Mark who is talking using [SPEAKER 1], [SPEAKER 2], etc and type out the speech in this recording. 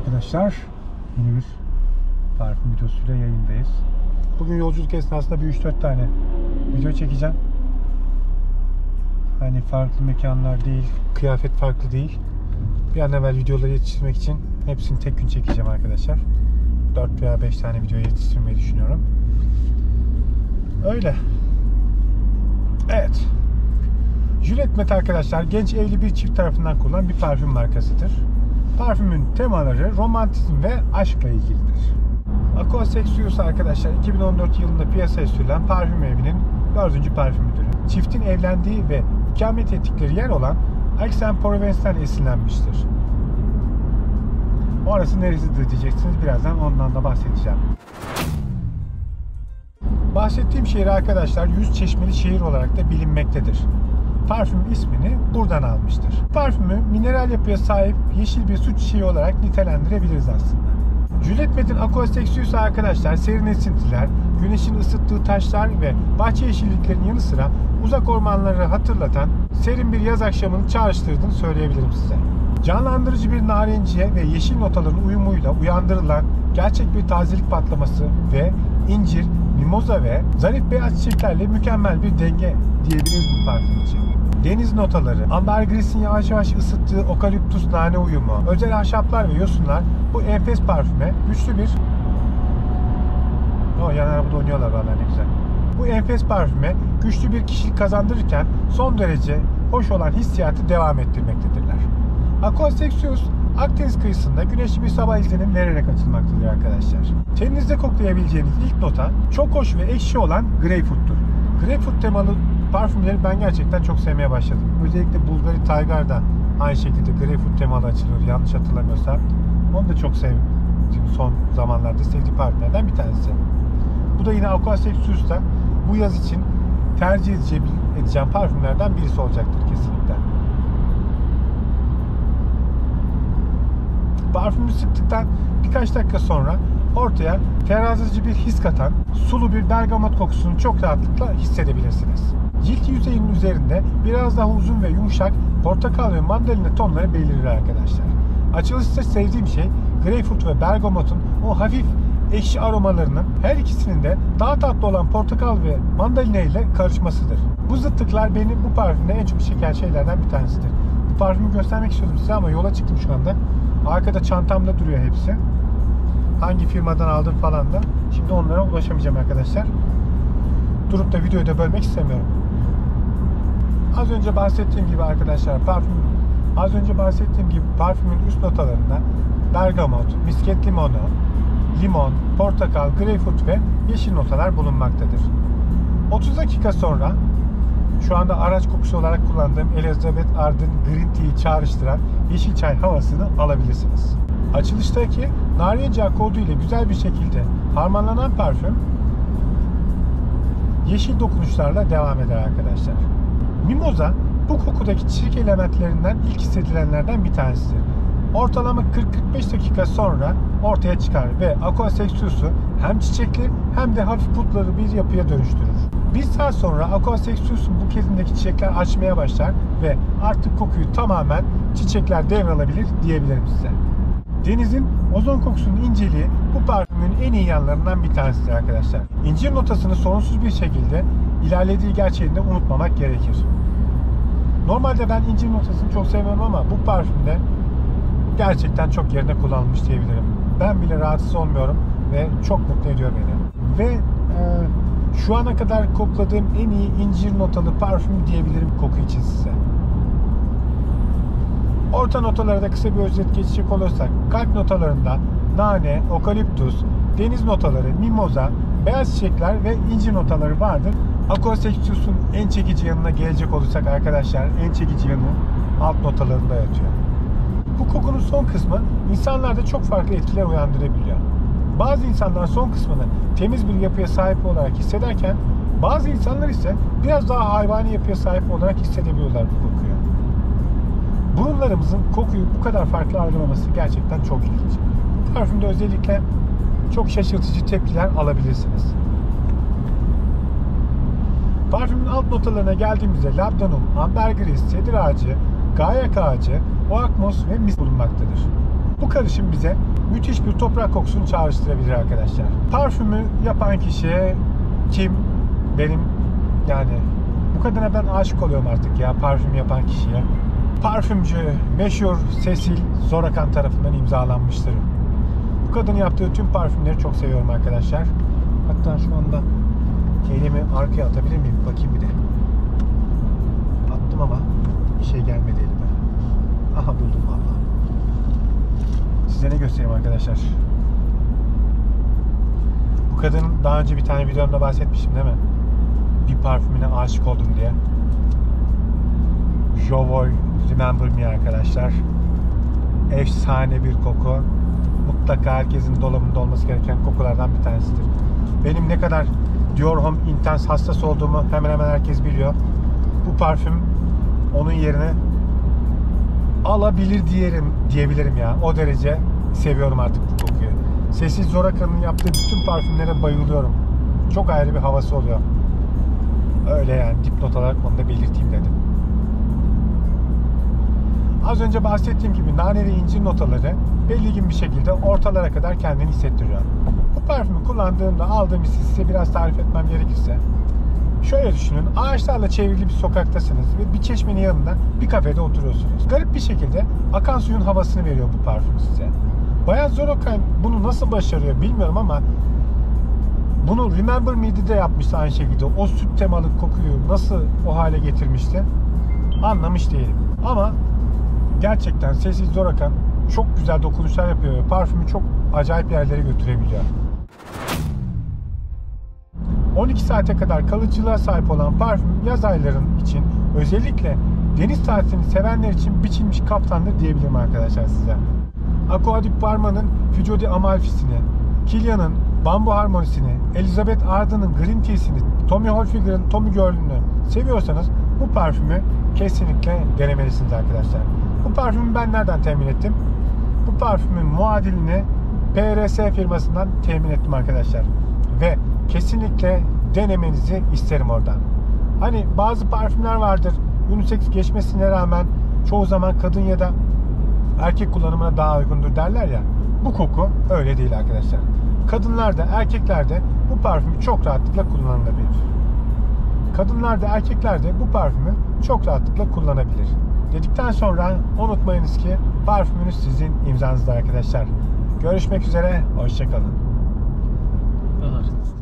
[SPEAKER 1] Arkadaşlar, yeni bir parfüm videosuyla yayındayız. Bugün yolculuk esnasında bir 3-4 tane video çekeceğim. Hani farklı mekanlar değil, kıyafet farklı değil. Bir an evvel videoları yetiştirmek için hepsini tek gün çekeceğim arkadaşlar. 4 veya 5 tane video yetiştirmeyi düşünüyorum. Öyle. Evet. Juliet Matte arkadaşlar, genç evli bir çift tarafından kullanılan bir parfüm markasıdır. Parfümün temaları romantizm ve aşkla ilgilidir. Aqua Sexuous arkadaşlar 2014 yılında piyasaya sürülen parfüm evinin 4. parfümüdür. Çiftin evlendiği ve ikamet ettikleri yer olan Aix-en-Provence'den esinlenmiştir. Orası neresidir diyeceksiniz, birazdan ondan da bahsedeceğim. Bahsettiğim şehir arkadaşlar 100 çeşmeli şehir olarak da bilinmektedir. Parfüm ismini buradan almıştır. Parfümü mineral yapıya sahip yeşil bir su çiçeği olarak nitelendirebiliriz aslında. Juliet Matte'in Aqua Sexuous arkadaşlar serin esintiler, güneşin ısıttığı taşlar ve bahçe yeşilliklerinin yanı sıra uzak ormanları hatırlatan serin bir yaz akşamını çağrıştırdığını söyleyebilirim size. Canlandırıcı bir narenciye ve yeşil notaların uyumuyla uyandırılan gerçek bir tazelik patlaması ve incir, mimoza ve zarif beyaz çiçeklerle mükemmel bir denge diyebiliriz bu parfüm için. Deniz notaları, ambergris'in yavaş yavaş ısıttığı okaliptus nane uyumu, özel ahşaplar ve yosunlar bu enfes parfüme güçlü bir... yan arabada oynuyorlar valla, ne güzel. Bu enfes parfüme güçlü bir kişilik kazandırırken son derece hoş olan hissiyatı devam ettirmektedirler. Aqua Sexuous, Akdeniz kıyısında güneşli bir sabah izlenim vererek açılmaktadır arkadaşlar. Teninizde koklayabileceğiniz ilk nota çok hoş ve ekşi olan greyfurttur. Greyfurt temalı parfümleri ben gerçekten çok sevmeye başladım. Özellikle Bulgari Tiger da aynı şekilde greyfurt temalı açılıyor yanlış hatırlamıyorsam. Onu da çok sevdim. Son zamanlarda sevdiğim parfümlerden bir tanesi. Bu da yine Aqua Sexuous'ta bu yaz için tercih edeceğim parfümlerden birisi olacaktır kesinlikle. Parfümü sıktıktan birkaç dakika sonra ortaya ferahlatıcı bir his katan sulu bir bergamot kokusunu çok rahatlıkla hissedebilirsiniz. Cilt yüzeyinin üzerinde biraz daha uzun ve yumuşak portakal ve mandalina tonları belirir arkadaşlar. Açılışta sevdiğim şey greyfurt ve bergamotun o hafif ekşi aromalarının her ikisinin de daha tatlı olan portakal ve mandalina ile karışmasıdır. Bu zıtlıklar beni bu parfümde en çok çeken şeylerden bir tanesidir. Bu parfümü göstermek istiyordum size ama yola çıktım şu anda. Arkada çantamda duruyor hepsi. Hangi firmadan aldım falan da. Şimdi onlara ulaşamayacağım arkadaşlar. Durup da videoyu da bölmek istemiyorum. Az önce bahsettiğim gibi arkadaşlar parfümün üst notalarında bergamot, misket limonu, limon, portakal, greyfurt ve yeşil notalar bulunmaktadır. 30 dakika sonra şu anda araç kokusu olarak kullandığım Elizabeth Arden Green Tea'yi çağrıştıran yeşil çay havasını alabilirsiniz. Açılıştaki narince akordu ile güzel bir şekilde harmanlanan parfüm yeşil dokunuşlarla devam eder arkadaşlar. Mimoza bu kokudaki çiçek elementlerinden ilk hissedilenlerden bir tanesidir. Ortalama 40-45 dakika sonra ortaya çıkar ve Aqua Sexuous'u hem çiçekli hem de hafif putları bir yapıya dönüştürür. Bir saat sonra Aqua Sexuous'un bukezindeki çiçekler açmaya başlar ve artık kokuyu tamamen çiçekler devralabilir diyebilirim size. Denizin ozon kokusunun inceliği bu parfümün en iyi yanlarından bir tanesidir arkadaşlar. İncir notasını sorunsuz bir şekilde ilerlediği gerçeğini de unutmamak gerekir. Normalde ben incir notasını çok sevmem ama bu parfümde gerçekten çok yerine kullanılmış diyebilirim. Ben bile rahatsız olmuyorum ve çok mutlu ediyor beni. Ve şu ana kadar kokladığım en iyi incir notalı parfüm diyebilirim koku için size. Orta notalara da kısa bir özet geçecek olursak, kalp notalarında nane, okaliptus, deniz notaları, mimoza, beyaz çiçekler ve incir notaları vardır. Aqua Sexuous'un en çekici yanına gelecek olursak arkadaşlar, en çekici yanı alt notalarında yatıyor. Bu kokunun son kısmı insanlarda çok farklı etkiler uyandırabiliyor. Bazı insanlar son kısmını temiz bir yapıya sahip olarak hissederken bazı insanlar ise biraz daha hayvani yapıya sahip olarak hissedebiliyorlar bu kokuyu. Burunlarımızın kokuyu bu kadar farklı algılaması gerçekten çok ilginç. Bu parfümde özellikle çok şaşırtıcı tepkiler alabilirsiniz. Parfümün alt notalarına geldiğimizde labdanum, ambergris, sedir ağacı, gayak ağacı, oakmos ve mis bulunmaktadır. Bu karışım bize müthiş bir toprak kokusunu çağrıştırabilir arkadaşlar. Parfümü yapan kişi kim? Benim yani bu kadına ben aşık oluyorum artık ya, parfüm yapan kişiye. Parfümcü meşhur Cecil Zorakan tarafından imzalanmıştır. Bu kadının yaptığı tüm parfümleri çok seviyorum arkadaşlar. Hatta şu anda elimi arkaya atabilir miyim? Bakayım bir de. Attım ama bir şey gelmedi elime. Aha, buldum vallahi. Size ne göstereyim arkadaşlar? Bu kadının daha önce bir tane videomda bahsetmiştim değil mi? Bir parfümüne aşık oldum diye. Jovoy Remember Me arkadaşlar. Efsane bir koku. Mutlaka herkesin dolabında olması gereken kokulardan bir tanesidir. Benim ne kadar Dior Homme Intense hastası olduğumu hemen hemen herkes biliyor. Bu parfüm onun yerine alabilir diyebilirim ya. O derece seviyorum artık bu kokuyu. Cecil Zorakan'ın yaptığı bütün parfümlere bayılıyorum. Çok ayrı bir havası oluyor. Öyle yani, dipnot olarak onu da belirteyim dedim. Az önce bahsettiğim gibi nane ve incir notaları belirgin bir şekilde ortalara kadar kendini hissettiriyor. Bu parfümü kullandığımda aldığım hissi size biraz tarif etmem gerekirse, şöyle düşünün: ağaçlarla çevrili bir sokaktasınız ve bir çeşmenin yanında bir kafede oturuyorsunuz. Garip bir şekilde akan suyun havasını veriyor bu parfüm size. Bayan Zorakan bunu nasıl başarıyor bilmiyorum ama bunu Remember Me'de de yapmıştı aynı şekilde. O süt temalı kokuyu nasıl o hale getirmişti anlamış değilim. Ama gerçekten Cecil Zorakan çok güzel dokunuşlar yapıyor ve parfümü çok acayip yerlere götürebiliyor. 12 saate kadar kalıcılığa sahip olan parfüm yaz aylarının için, özellikle deniz tatilini sevenler için biçilmiş kaftandır diyebilirim arkadaşlar size. Acqua di Parma'nın Figgio di Amalfi'sini, Kilian'ın Bambu Harmonisini, Elizabeth Arden'ın Green Tea'sini, Tommy Hilfiger'ın Tommy Girl'ünü seviyorsanız bu parfümü kesinlikle denemelisiniz arkadaşlar. Bu parfümü ben nereden temin ettim? Bu parfümün muadilini PRS firmasından temin ettim arkadaşlar. Ve kesinlikle denemenizi isterim oradan. Hani bazı parfümler vardır, unisex geçmesine rağmen çoğu zaman kadın ya da erkek kullanımına daha uygundur derler ya. Bu koku öyle değil arkadaşlar. Kadınlarda, erkeklerde bu parfümü çok rahatlıkla kullanılabilir. Kadınlarda, erkeklerde bu parfümü çok rahatlıkla kullanabilir. Dedikten sonra unutmayınız ki parfümünüz sizin imzanızda arkadaşlar. Görüşmek üzere, hoşça kalın.